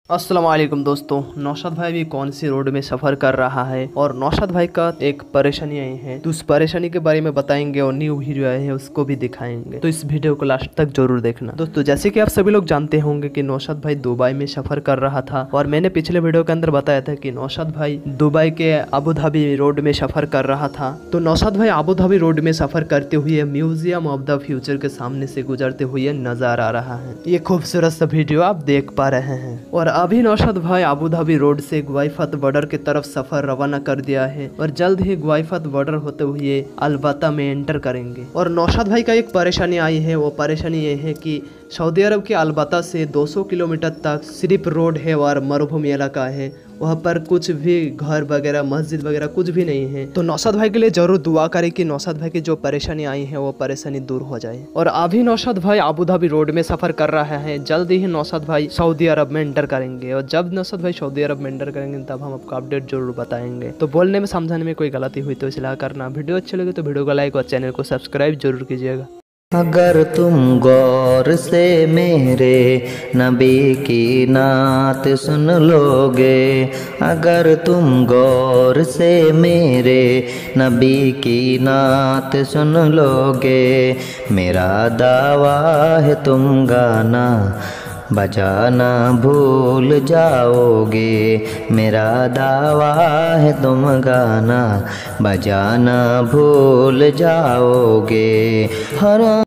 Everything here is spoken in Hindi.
अस्सलाम वालेकुम दोस्तों। नौशाद भाई भी कौन सी रोड में सफ़र कर रहा है और नौशाद भाई का एक परेशानी आई है, तो उस परेशानी के बारे में बताएंगे और न्यू वीडियो आए हैं उसको भी दिखाएंगे। तो इस वीडियो को लास्ट तक जरूर देखना दोस्तों। जैसे कि आप सभी लोग जानते होंगे कि नौशाद भाई दुबई में सफ़र कर रहा था और मैंने पिछले वीडियो के अंदर बताया था कि नौशाद भाई दुबई के अबू धाबी रोड में सफ़र कर रहा था। तो नौशाद भाई अबू धाबी रोड में सफ़र करते हुए म्यूजियम ऑफ द फ्यूचर के सामने से गुजरते हुए नजर आ रहा है। ये खूबसूरत सा वीडियो आप देख पा रहे हैं। और अभी नौशाद भाई अबू धाबी रोड से ग्वाइफत बॉर्डर की तरफ सफर रवाना कर दिया है और जल्द ही ग्वाइफत बॉर्डर होते हुए अलबत्ता में एंटर करेंगे। और नौशाद भाई का एक परेशानी आई है, वो परेशानी ये है कि सऊदी अरब के अलबत्ता से 200 किलोमीटर तक सिर्फ रोड है और मरुभूमि इलाका है। वहाँ पर कुछ भी घर वगैरह मस्जिद वगैरह कुछ भी नहीं है। तो नौशाद भाई के लिए जरूर दुआ करें कि नौशाद भाई की जो परेशानी आई है वो परेशानी दूर हो जाए। और अभी नौशाद भाई अबू धाबी रोड में सफर कर रहा है। जल्द ही नौशाद भाई सऊदी अरब में एंटर करेंगे और जब नौशाद भाई सऊदी अरब में एंटर करेंगे तब हम आपको अपडेट जरूर बताएंगे। तो बोलने में समझाने में कोई गलती हुई तो इसलिए करना। वीडियो अच्छी लगे तो वीडियो को लाइक और चैनल को सब्सक्राइब जरूर कीजिएगा। अगर तुम गौर से मेरे नबी की नात सुन लोगे, अगर तुम गौर से मेरे नबी की नात सुन लोगे, मेरा दावा है तुम गाना बजाना भूल जाओगे। मेरा दावा है तुम गाना बजाना भूल जाओगे। हर